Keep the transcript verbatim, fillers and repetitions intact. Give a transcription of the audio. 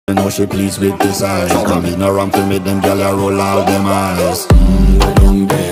You know she pleased with this eyes. Come ignorant to me, them gyal a roll all them eyes. Mm, go down there.